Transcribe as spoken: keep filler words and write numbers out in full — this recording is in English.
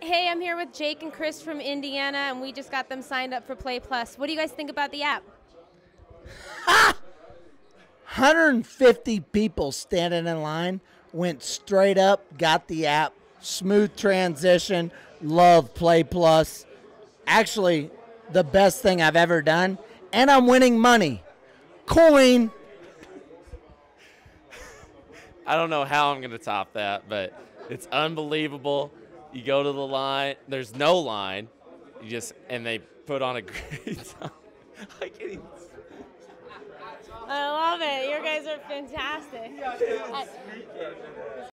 Hey, I'm here with Jake and Chris from Indiana, and we just got them signed up for Play Plus. What do you guys think about the app? one hundred fifty people standing in line, went straight up, got the app, smooth transition, love Play Plus. Actually, the best thing I've ever done, and I'm winning money. Coin. I don't know how I'm going to top that, but it's unbelievable. You go to the line, there's no line, you just, and they put on a great time. I can't even. I love it. You guys are fantastic. I